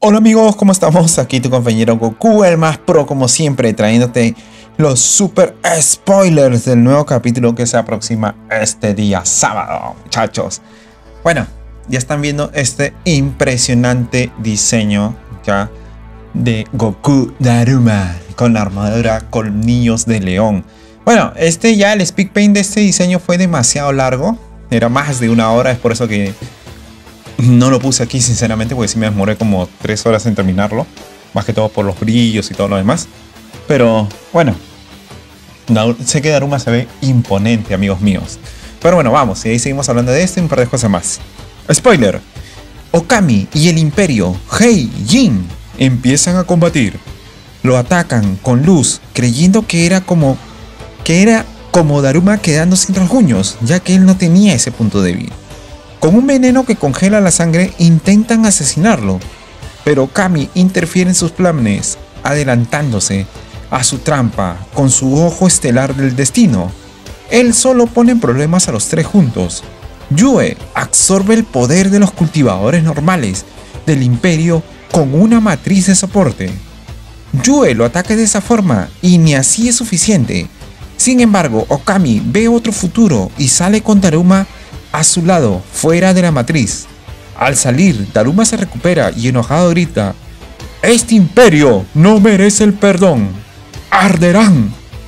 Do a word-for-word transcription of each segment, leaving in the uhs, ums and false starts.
Hola amigos, ¿cómo estamos? Aquí tu compañero Goku, el más pro como siempre, trayéndote los super spoilers del nuevo capítulo que se aproxima este día sábado, muchachos. Bueno, ya están viendo este impresionante diseño ya de Goku Daruma con la armadura Colmillos de León. Bueno, este ya el speed paint de este diseño fue demasiado largo, era más de una hora, es por eso que no lo puse aquí sinceramente, porque sí me demoré como tres horas en terminarlo. Más que todo por los brillos y todo lo demás. Pero bueno, sé que Daruma se ve imponente, amigos míos. Pero bueno, vamos, y ahí seguimos hablando de esto y un par de cosas más. Spoiler: Okami y el Imperio Heijin empiezan a combatir. Lo atacan con luz, creyendo que era como que era como Daruma quedando sin rasguños, ya que él no tenía ese punto débil. Con un veneno que congela la sangre intentan asesinarlo, pero Okami interfiere en sus planes, adelantándose a su trampa con su ojo estelar del destino. Él solo pone en problemas a los tres juntos. Yue absorbe el poder de los cultivadores normales del imperio con una matriz de soporte. Yue lo ataca de esa forma y ni así es suficiente. Sin embargo, Okami ve otro futuro y sale con Daruma a su lado, fuera de la matriz. Al salir, Daruma se recupera y enojado grita: "Este imperio no merece el perdón. ¡Arderán!".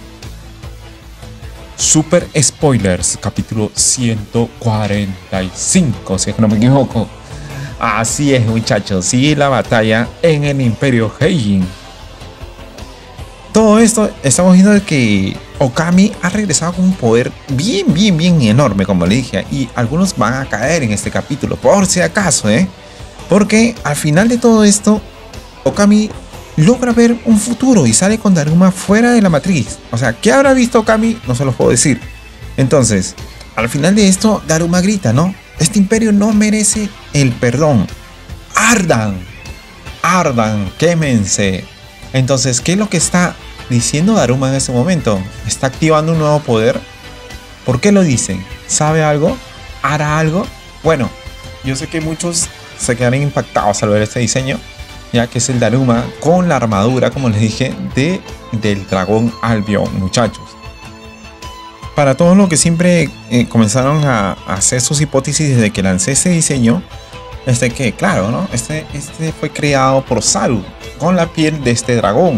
Super Spoilers, capítulo ciento cuarenta y cinco, si es que no me equivoco. Así es, muchachos, sigue la batalla en el Imperio Heijin. Todo esto estamos viendo de que Okami ha regresado con un poder bien, bien, bien enorme, como le dije. Y algunos van a caer en este capítulo, por si acaso, ¿eh? Porque al final de todo esto, Okami logra ver un futuro y sale con Daruma fuera de la matriz. O sea, ¿qué habrá visto Okami? No se los puedo decir. Entonces, al final de esto, Daruma grita, ¿no? Este imperio no merece el perdón. ¡Ardan! ¡Ardan! ¡Quémense! Entonces, ¿qué es lo que está diciendo Daruma en ese momento? ¿Está activando un nuevo poder? ¿Por qué lo dice? ¿Sabe algo? ¿Hará algo? Bueno, yo sé que muchos se quedarán impactados al ver este diseño, ya que es el Daruma con la armadura, como les dije, de, del dragón Albion, muchachos. Para todos los que siempre eh, comenzaron a, a hacer sus hipótesis desde que lancé este diseño, este que, claro, ¿no? Este, este fue creado por Saru, con la piel de este dragón.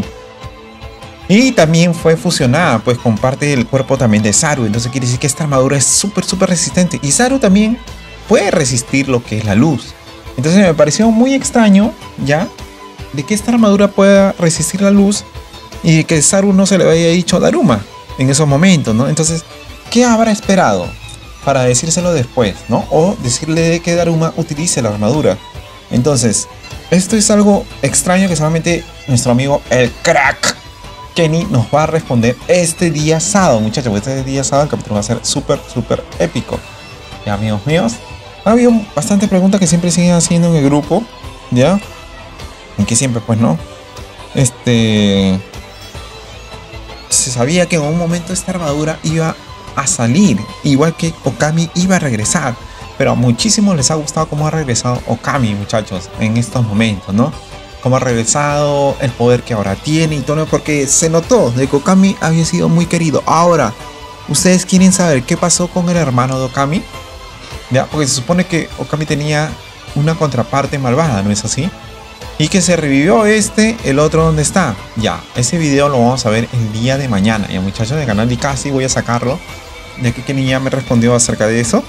Y también fue fusionada pues con parte del cuerpo también de Saru. Entonces quiere decir que esta armadura es súper súper resistente. Y Saru también puede resistir lo que es la luz. Entonces me pareció muy extraño ya de que esta armadura pueda resistir la luz y de que Saru no se le había dicho a Daruma en esos momentos, ¿no? Entonces, ¿qué habrá esperado para decírselo después, ¿no? O decirle de que Daruma utilice la armadura. Entonces, esto es algo extraño que solamente nuestro amigo el crack Kenny nos va a responder este día sábado, muchachos. Este día sábado el capítulo va a ser súper, súper épico. Ya, amigos míos, ha habido bastantes preguntas que siempre siguen haciendo en el grupo, ¿ya? En que siempre, pues, ¿no? Este... Se sabía que en un momento esta armadura iba a salir, igual que Okami iba a regresar. Pero a muchísimos les ha gustado cómo ha regresado Okami, muchachos, en estos momentos, ¿no? Cómo ha regresado, el poder que ahora tiene y todo, porque se notó de que Okami había sido muy querido. Ahora, ¿ustedes quieren saber qué pasó con el hermano de Okami? ¿Ya? Porque se supone que Okami tenía una contraparte malvada, ¿no es así? Y que se revivió este, el otro ¿dónde está? Ya, ese video lo vamos a ver el día de mañana. Ya, muchachos, del canal de casi voy a sacarlo, ya que Kenny ya me respondió acerca de eso.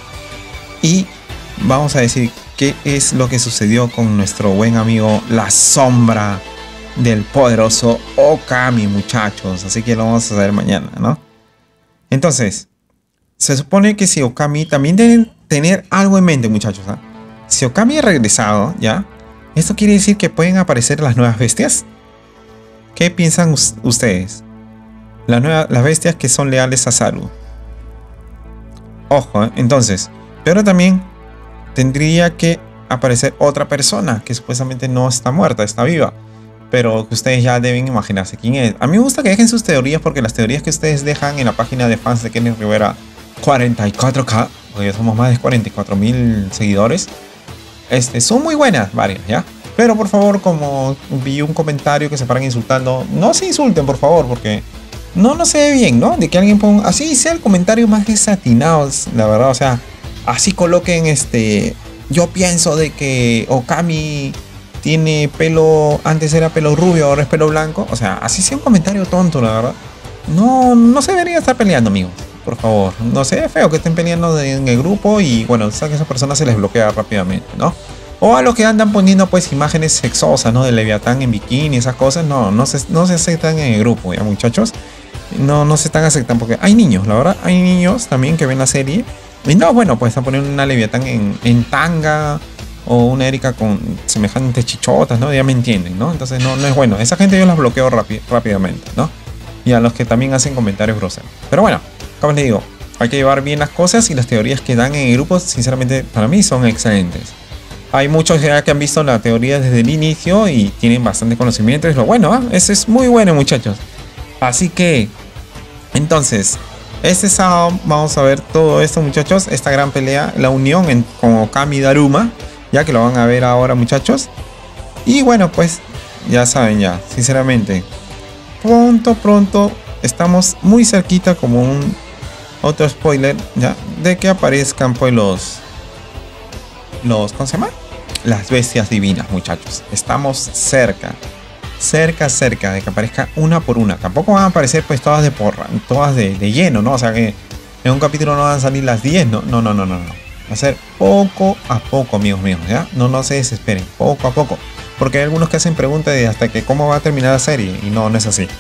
Y vamos a decir qué es lo que sucedió con nuestro buen amigo la sombra del poderoso Okami, muchachos. Así que lo vamos a saber mañana, ¿no? Entonces, se supone que si Okami también deben tener algo en mente, muchachos, ¿eh? Si Okami ha regresado, ¿ya? Esto quiere decir que pueden aparecer las nuevas bestias. ¿Qué piensan ustedes? Las, nuevas, las bestias que son leales a Saru. Ojo, ¿eh? Entonces... Pero también tendría que aparecer otra persona que supuestamente no está muerta, está viva. Pero que ustedes ya deben imaginarse quién es. A mí me gusta que dejen sus teorías, porque las teorías que ustedes dejan en la página de fans de Kenny Rivera cuarenta y cuatro K, porque ya somos más de cuarenta y cuatro mil seguidores, este, son muy buenas varias, ¿ya? Pero por favor, como vi un comentario que se paran insultando, no se insulten, por favor, porque no, no se ve bien, ¿no? De que alguien ponga, así sea el comentario más desatinado, la verdad, o sea, así coloquen este, yo pienso de que Okami tiene pelo, antes era pelo rubio, ahora es pelo blanco, o sea, así sea un comentario tonto, la verdad. No, no se debería estar peleando, amigos, por favor. No sé, es feo que estén peleando de, en el grupo y bueno, a esas personas se les bloquea rápidamente, ¿no? O a los que andan poniendo pues imágenes sexosas, ¿no? De Leviatán en bikini, esas cosas, no, no se, no se aceptan en el grupo, ya muchachos. No, no se están aceptando porque hay niños, la verdad, hay niños también que ven la serie. Y no, bueno, pues están poniendo una Leviatán en, en tanga o una Erika con semejantes chichotas, ¿no? Ya me entienden, ¿no? Entonces no, no es bueno. Esa gente yo las bloqueo rápi rápidamente, ¿no? Y a los que también hacen comentarios groseros. Pero bueno, como les digo, hay que llevar bien las cosas y las teorías que dan en el grupo, sinceramente, para mí son excelentes. Hay muchos ya que han visto la teoría desde el inicio y tienen bastante conocimiento. Es lo bueno, ¿eh? Eso es muy bueno, muchachos. Así que, entonces, este sábado vamos a ver todo esto, muchachos. Esta gran pelea, la unión en, con Okami y Daruma, ya que lo van a ver ahora, muchachos. Y bueno, pues, ya saben ya, sinceramente, pronto, pronto, estamos muy cerquita, como un otro spoiler, ya, de que aparezcan pues los, los, ¿cómo se llama? Las bestias divinas, muchachos. Estamos cerca. Cerca, cerca de que aparezca una por una. Tampoco van a aparecer pues todas de porra, todas de, de lleno, ¿no? O sea que en un capítulo no van a salir las diez, ¿no? No, no, no, no, no. Va a ser poco a poco, amigos míos, ¿ya? No, no se desesperen, poco a poco. Porque hay algunos que hacen preguntas de hasta que cómo va a terminar la serie. Y no, no es así.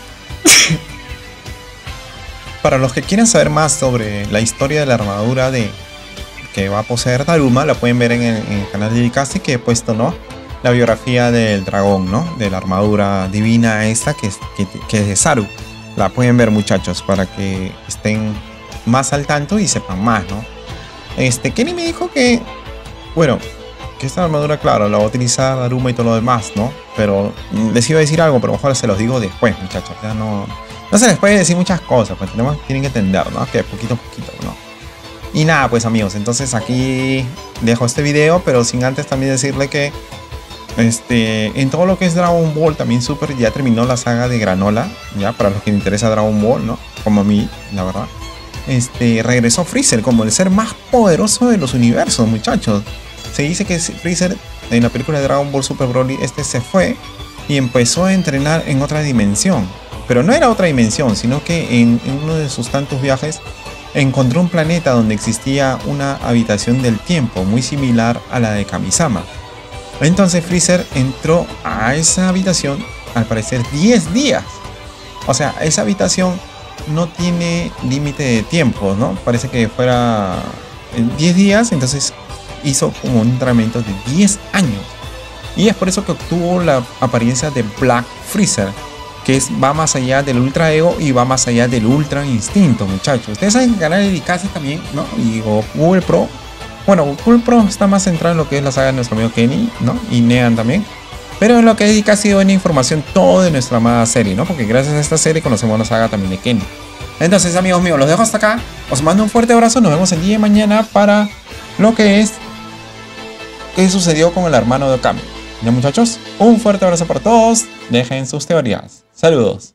Para los que quieran saber más sobre la historia de la armadura de que va a poseer Daruma, la pueden ver en el, en el canal de Dicasti, que he puesto, ¿no? La biografía del dragón, ¿no? De la armadura divina esta que es, que, que es de Saru. La pueden ver, muchachos, para que estén más al tanto y sepan más, ¿no? Este, Kenny me dijo que, bueno, que esta armadura, claro, la va a utilizar Daruma y todo lo demás, ¿no? Pero les iba a decir algo, pero mejor se los digo después, muchachos. Ya no, no se les puede decir muchas cosas, pues tenemos, tienen que entender, ¿no? Que poquito a poquito, ¿no? Y nada, pues amigos, entonces aquí dejo este video, pero sin antes también decirle que este, en todo lo que es Dragon Ball, también Super ya terminó la saga de Granola, ya, para los que les interesa Dragon Ball, ¿no? Como a mí, la verdad. Este, regresó Freezer como el ser más poderoso de los universos, muchachos. Se dice que Freezer en la película de Dragon Ball Super Broly, este se fue y empezó a entrenar en otra dimensión. Pero no era otra dimensión, sino que en, en uno de sus tantos viajes encontró un planeta donde existía una habitación del tiempo muy similar a la de Kamisama. Entonces Freezer entró a esa habitación al parecer diez días. O sea, esa habitación no tiene límite de tiempo, ¿no? Parece que fuera diez días, entonces hizo como un entrenamiento de diez años. Y es por eso que obtuvo la apariencia de Black Freezer, que es, va más allá del Ultra Ego y va más allá del Ultra Instinto, muchachos. Ustedes saben que el canal de Dicasti también, ¿no? Y o Google Pro. Bueno, Google Pro está más centrado en lo que es la saga de nuestro amigo Kenny, ¿no? Y Nean también. Pero en lo que es Dicasti buena información todo de nuestra amada serie, ¿no? Porque gracias a esta serie conocemos la saga también de Kenny. Entonces, amigos míos, los dejo hasta acá. Os mando un fuerte abrazo. Nos vemos el día de mañana para lo que es qué sucedió con el hermano de Okami. Ya, muchachos, un fuerte abrazo para todos. Dejen sus teorías. Saludos.